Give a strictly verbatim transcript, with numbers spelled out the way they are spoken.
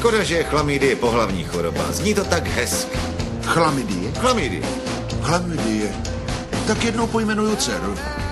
Škoda, že chlamydie je pohlavní choroba. Zní to tak hezky. Chlamydie? Chlamydie. Chlamydie. Tak jednou pojmenuju dceru.